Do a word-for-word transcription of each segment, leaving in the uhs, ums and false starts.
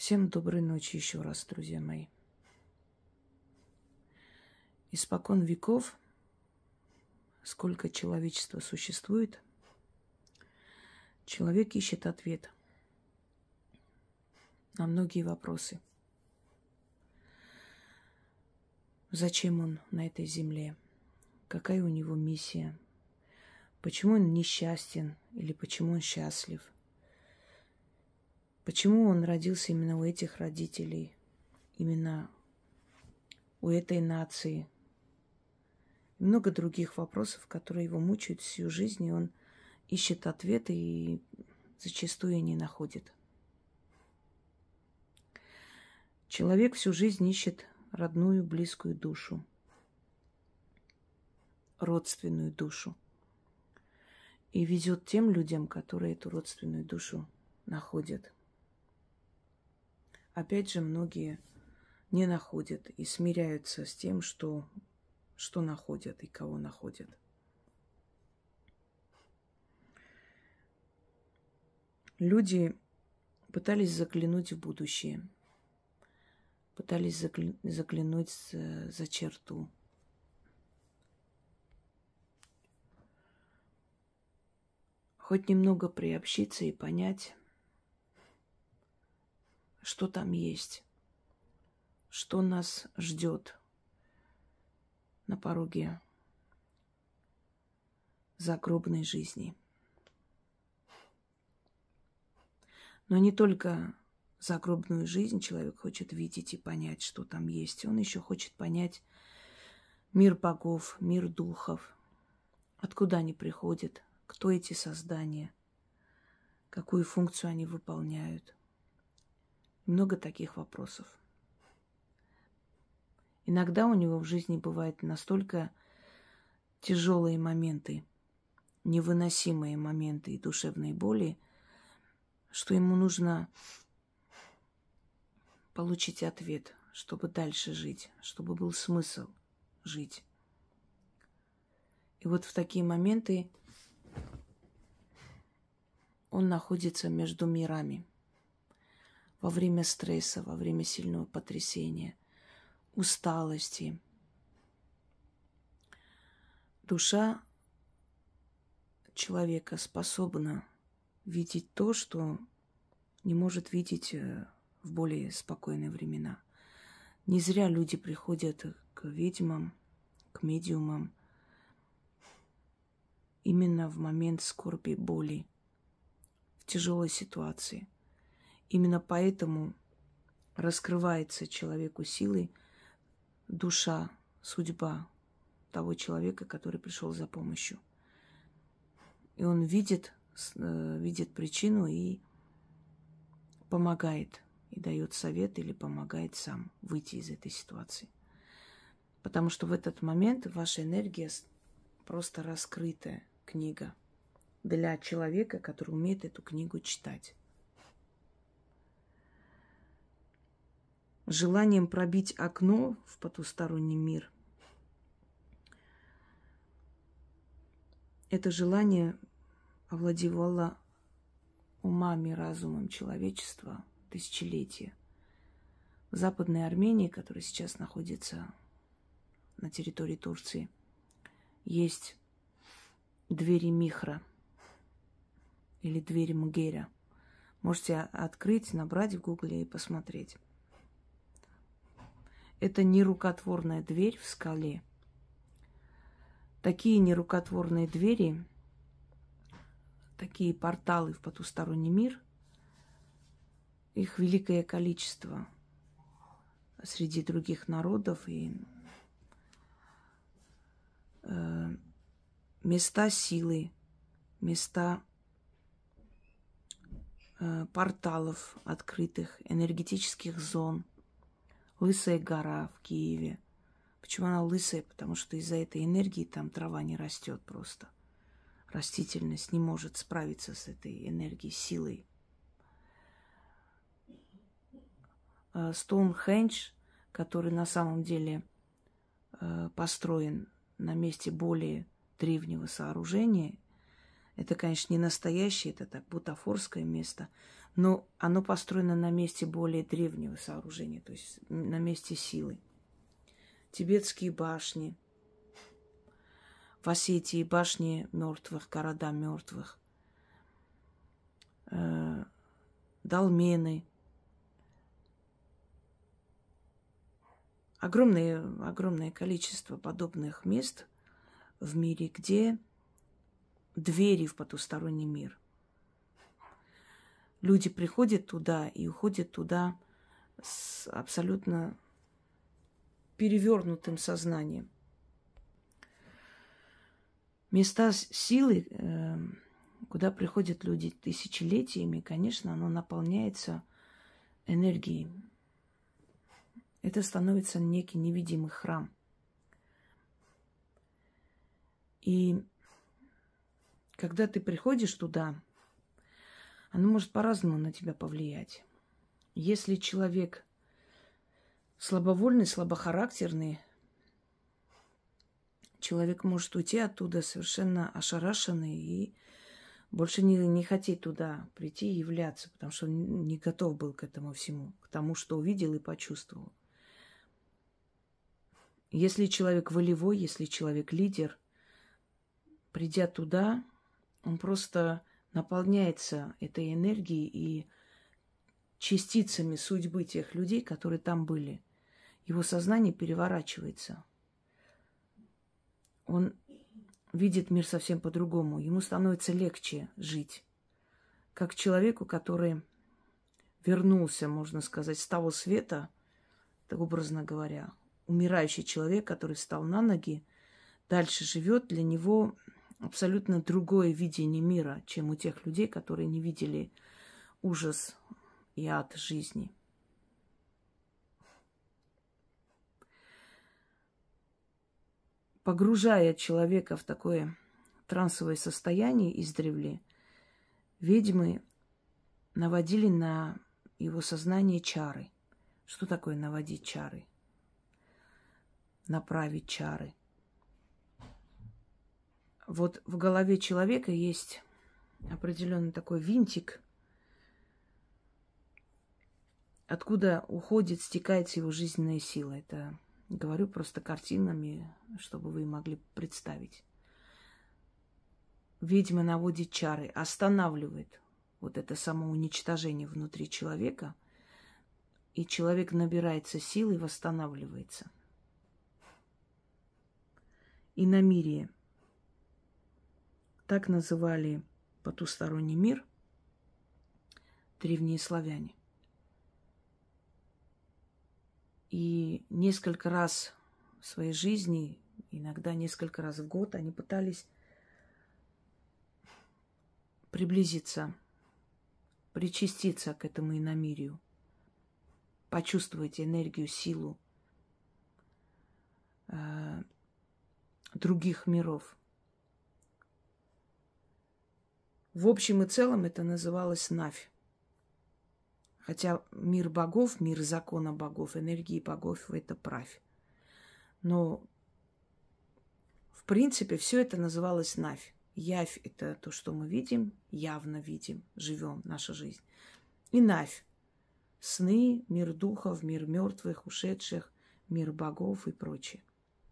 Всем доброй ночи еще раз, друзья мои. Испокон веков, сколько человечества существует, человек ищет ответ на многие вопросы. Зачем он на этой земле? Какая у него миссия? Почему он несчастен или почему он счастлив? Почему он родился именно у этих родителей, именно у этой нации? И много других вопросов, которые его мучают всю жизнь, и он ищет ответы и зачастую не находит. Человек всю жизнь ищет родную, близкую душу, родственную душу. И везет тем людям, которые эту родственную душу находят. Опять же, многие не находят и смиряются с тем, что, что находят и кого находят. Люди пытались заглянуть в будущее, пытались загля- заглянуть за, за черту. Хоть немного приобщиться и понять, что там есть, что нас ждет на пороге загробной жизни. Но не только загробную жизнь человек хочет видеть и понять, что там есть. Он еще хочет понять мир богов, мир духов, откуда они приходят, кто эти создания, какую функцию они выполняют. Много таких вопросов. Иногда у него в жизни бывают настолько тяжелые моменты, невыносимые моменты и душевные боли, что ему нужно получить ответ, чтобы дальше жить, чтобы был смысл жить. И вот в такие моменты он находится между мирами. Во время стресса, во время сильного потрясения, усталости. Душа человека способна видеть то, что не может видеть в более спокойные времена. Не зря люди приходят к ведьмам, к медиумам именно в момент скорби, боли, в тяжелой ситуации. Именно поэтому раскрывается человеку силой душа, судьба того человека, который пришел за помощью. И он видит, видит причину и помогает, и дает совет или помогает сам выйти из этой ситуации. Потому что в этот момент ваша энергия просто раскрытая книга для человека, который умеет эту книгу читать. Желанием пробить окно в потусторонний мир. Это желание овладевало умами, разумом человечества тысячелетия. В Западной Армении, которая сейчас находится на территории Турции, есть двери Михра или двери Мгера. Можете открыть, набрать в гугле и посмотреть. Это нерукотворная дверь в скале. Такие нерукотворные двери, такие порталы в потусторонний мир, их великое количество среди других народов. И э, места силы, места э, порталов открытых, энергетических зон. Лысая гора в Киеве. Почему она лысая? Потому что из-за этой энергии там трава не растет просто. Растительность не может справиться с этой энергией, силой. Стоунхендж, который на самом деле построен на месте более древнего сооружения, это, конечно, не настоящее, это так бутафорское место, Но оно построено на месте более древнего сооружения, то есть на месте силы. Тибетские башни, в Осетии башни мертвых, города мертвых, э, долмены. Огромное, огромное количество подобных мест в мире, где двери в потусторонний мир. Люди приходят туда и уходят туда с абсолютно перевернутым сознанием. Места силы, куда приходят люди тысячелетиями, конечно, оно наполняется энергией. Это становится некий невидимый храм. И когда ты приходишь туда, оно может по-разному на тебя повлиять. Если человек слабовольный, слабохарактерный, человек может уйти оттуда совершенно ошарашенный и больше не, не хотеть туда прийти и являться, потому что он не готов был к этому всему, к тому, что увидел и почувствовал. Если человек волевой, если человек лидер, придя туда, он просто наполняется этой энергией и частицами судьбы тех людей, которые там были. Его сознание переворачивается. Он видит мир совсем по-другому. Ему становится легче жить. Как человеку, который вернулся, можно сказать, с того света, так образно говоря. Умирающий человек, который встал на ноги, дальше живет, для него абсолютно другое видение мира, чем у тех людей, которые не видели ужас и ад жизни. Погружая человека в такое трансовое состояние издревле, ведьмы наводили на его сознание чары. Что такое наводить чары? Направить чары. Вот в голове человека есть определенный такой винтик, откуда уходит, стекается его жизненная сила. Это говорю просто картинами, чтобы вы могли представить. Ведьма наводит чары, останавливает вот это самоуничтожение внутри человека, и человек набирается силы и восстанавливается. Иномирие. Так называли потусторонний мир древние славяне. И несколько раз в своей жизни, иногда несколько раз в год, они пытались приблизиться, причаститься к этому иномирию, почувствовать энергию, силу э, других миров. В общем и целом это называлось Навь. Хотя мир богов, мир закона богов, энергии богов – это правь. Но, в принципе, все это называлось Навь. Явь – это то, что мы видим, явно видим, живем, наша жизнь. И Навь – сны, мир духов, мир мертвых, ушедших, мир богов и прочее.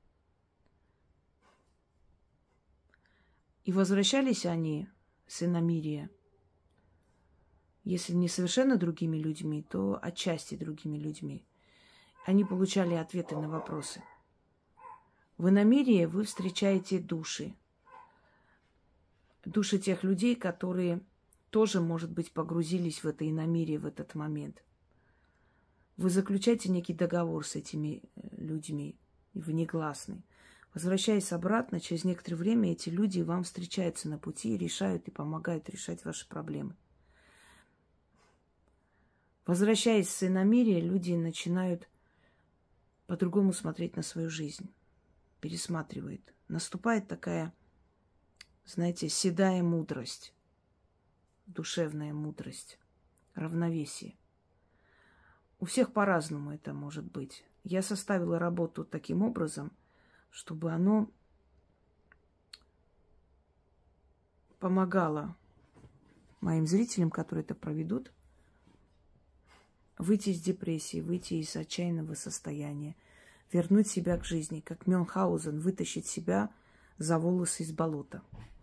И возвращались они с иномирия, если не совершенно другими людьми, то отчасти другими людьми. Они получали ответы на вопросы. В иномирии вы встречаете души. Души тех людей, которые тоже, может быть, погрузились в это иномирие в этот момент. Вы заключаете некий договор с этими людьми, внегласный. Возвращаясь обратно, через некоторое время эти люди вам встречаются на пути и решают и помогают решать ваши проблемы. Возвращаясь с иномирия, люди начинают по-другому смотреть на свою жизнь, пересматривают. Наступает такая, знаете, седая мудрость, душевная мудрость, равновесие. У всех по-разному это может быть. Я составила работу таким образом, чтобы оно помогало моим зрителям, которые это проведут, выйти из депрессии, выйти из отчаянного состояния, вернуть себя к жизни, как Мюнхгаузен, вытащить себя за волосы из болота.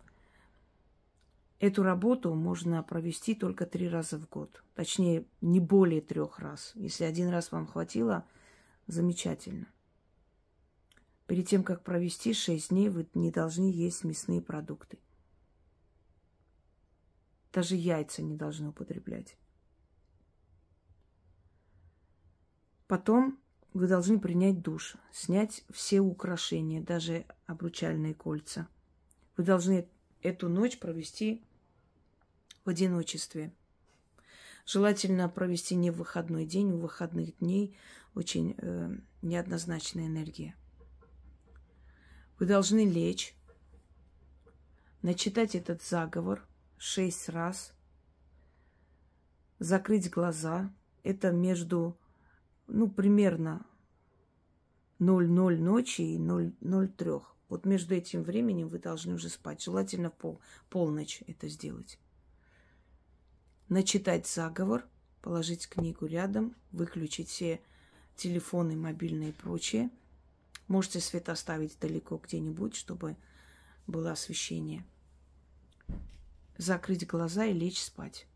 Эту работу можно провести только три раза в год. Точнее, не более трех раз. Если один раз вам хватило, замечательно. Перед тем, как провести шесть дней, вы не должны есть мясные продукты. Даже яйца не должны употреблять. Потом вы должны принять душ, снять все украшения, даже обручальные кольца. Вы должны эту ночь провести в одиночестве. Желательно провести не в выходной день, у выходных дней очень э, неоднозначная энергия. Вы должны лечь, начитать этот заговор шесть раз, закрыть глаза. Это между, ну, примерно ноль ноль ночи и ноль ноль три. Вот между этим временем вы должны уже спать. Желательно в пол, полночь это сделать. Начитать заговор, положить книгу рядом, выключить все телефоны, мобильные и прочее. Можете свет оставить далеко где-нибудь, чтобы было освещение. Закрыть глаза и лечь спать.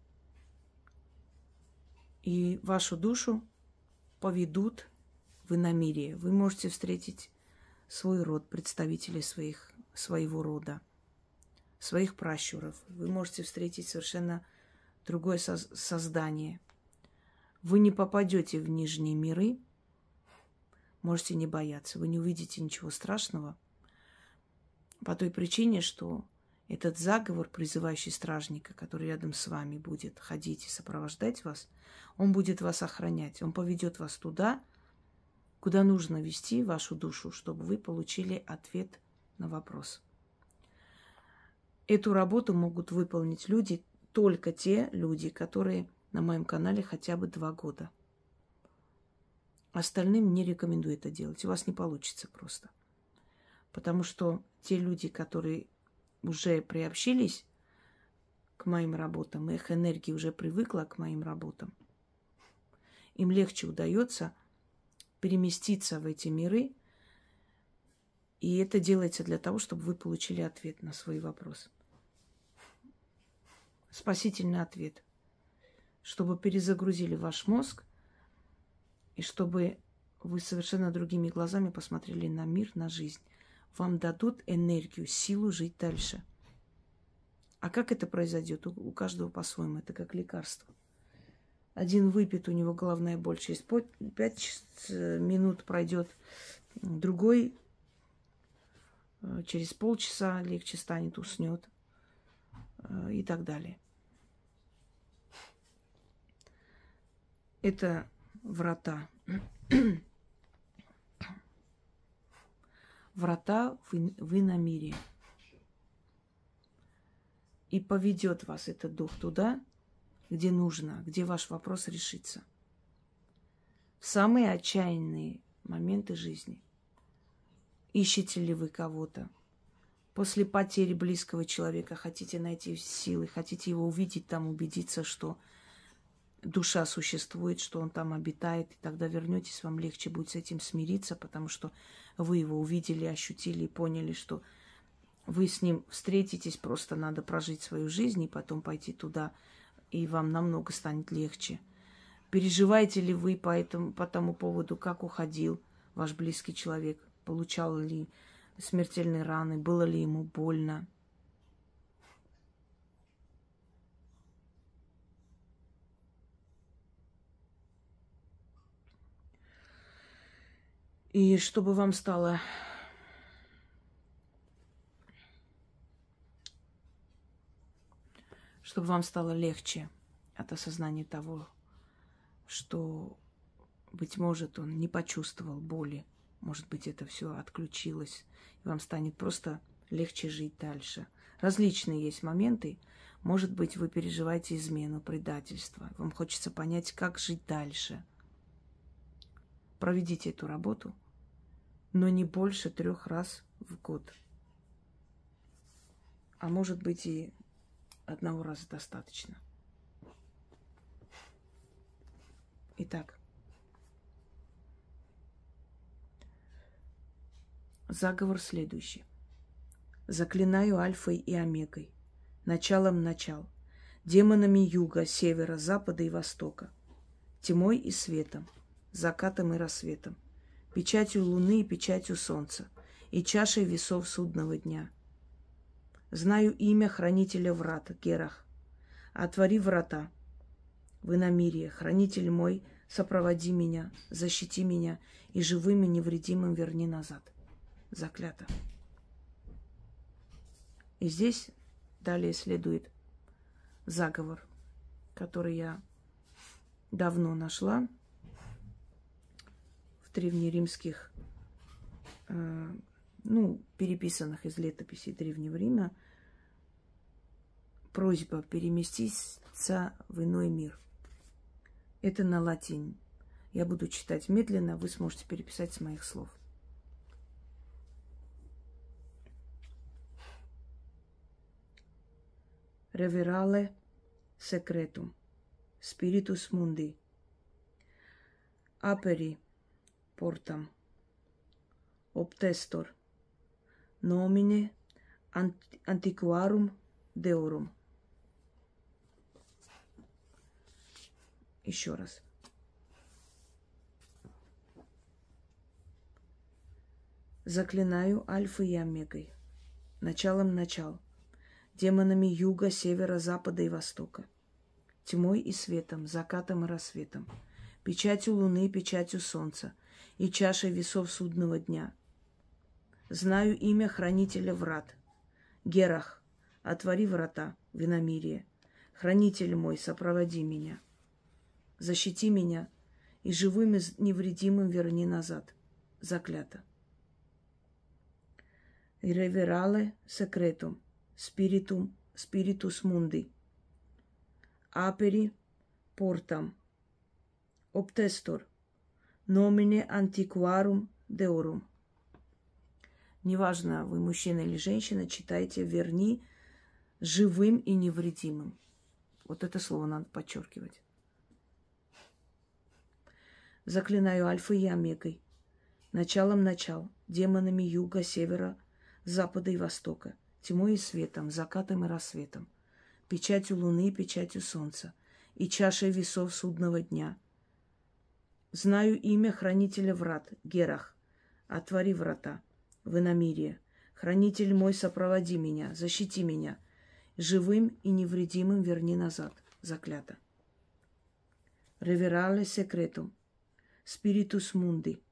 И вашу душу поведут в иномирие. Вы можете встретить свой род, представителей своих, своего рода, своих пращуров. Вы можете встретить совершенно другое соз- создание. Вы не попадете в нижние миры, можете не бояться. Вы не увидите ничего страшного по той причине, что этот заговор, призывающий стражника, который рядом с вами будет ходить и сопровождать вас, он будет вас охранять. Он поведет вас туда, куда нужно вести вашу душу, чтобы вы получили ответ на вопрос. Эту работу могут выполнить люди, только те люди, которые на моем канале хотя бы два года. Остальным не рекомендую это делать. У вас не получится просто. Потому что те люди, которые уже приобщились к моим работам, их энергия уже привыкла к моим работам, им легче удается переместиться в эти миры, и это делается для того, чтобы вы получили ответ на свой вопрос. Спасительный ответ. Чтобы перезагрузили ваш мозг, и чтобы вы совершенно другими глазами посмотрели на мир, на жизнь. Вам дадут энергию, силу жить дальше. А как это произойдет? У, у каждого по-своему. Это как лекарство. Один выпьет, у него головная боль, через пять минут пройдет, другой через полчаса легче станет, уснет и так далее. Это врата. Врата в, в иномирие. И поведет вас этот дух туда, где нужно, где ваш вопрос решится. В самые отчаянные моменты жизни. Ищете ли вы кого-то? После потери близкого человека хотите найти силы, хотите его увидеть там, убедиться, что душа существует, что он там обитает, и тогда вернетесь, вам легче будет с этим смириться, потому что вы его увидели, ощутили и поняли, что вы с ним встретитесь, просто надо прожить свою жизнь и потом пойти туда, и вам намного станет легче. Переживаете ли вы по этому, по тому поводу, как уходил ваш близкий человек? Получал ли смертельные раны? Было ли ему больно? И чтобы вам стало чтобы вам стало легче от осознания того, что, быть может, он не почувствовал боли, может быть, это все отключилось, и вам станет просто легче жить дальше. Различные есть моменты. Может быть, вы переживаете измену, предательство. Вам хочется понять, как жить дальше. Проведите эту работу, но не больше трех раз в год. А может быть, и одного раза достаточно. Итак, заговор следующий. Заклинаю альфой и омегой, началом начал, демонами юга, севера, запада и востока, тьмой и светом, закатом и рассветом, печатью луны и печатью солнца, и чашей весов судного дня. Знаю имя хранителя врат, Герах. Отвори врата в иномирье, хранитель мой, сопроводи меня, защити меня, и живым и невредимым верни назад. Заклято. И здесь далее следует заговор, который я давно нашла в древнеримских, э, ну, переписанных из летописей Древнего Рима. Просьба переместиться в иной мир. Это на латинь. Я буду читать медленно, вы сможете переписать с моих слов. Reverale secretum, spiritus mundi, aperi portam, obtestor, nomine antiquarum deorum. Еще раз. Заклинаю альфой и омегой, началом начал, демонами юга, севера, запада и востока, тьмой и светом, закатом и рассветом, печатью луны, печатью солнца и чашей весов судного дня. Знаю имя хранителя врат, Герах, отвори врата в иномирье, хранитель мой, сопроводи меня, защити меня, и живым и невредимым верни назад. Заклято. Reverale secretum, spiritum, spiritus mundi, aperi portam, obtestor, nomine antiquarum deorum. Неважно, вы мужчина или женщина, читайте «верни живым и невредимым». Вот это слово надо подчеркивать. Заклинаю альфой и омегой, началом начал, демонами юга, севера, запада и востока, тьмой и светом, закатом и рассветом, печатью луны и печатью солнца, и чашей весов судного дня. Знаю имя хранителя врат, Герах, отвори врата в иномирье, хранитель мой, сопроводи меня, защити меня, живым и невредимым верни назад. Заклято. Reverale secretum, spiritus mundi,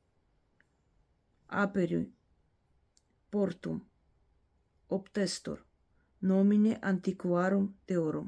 aperi portum, obtestor, nomine antiquarum deorum.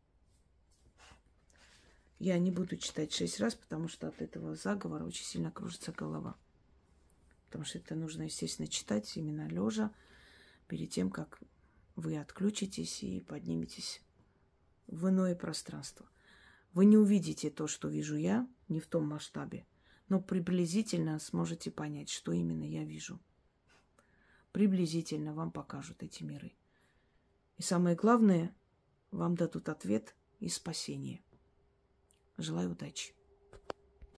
Я не буду читать шесть раз, потому что от этого заговора очень сильно кружится голова. Потому что это нужно, естественно, читать именно лежа, перед тем, как вы отключитесь и подниметесь в иное пространство. Вы не увидите то, что вижу я, не в том масштабе, но приблизительно сможете понять, что именно я вижу. Приблизительно вам покажут эти миры. И самое главное, вам дадут ответ и спасение. Желаю удачи.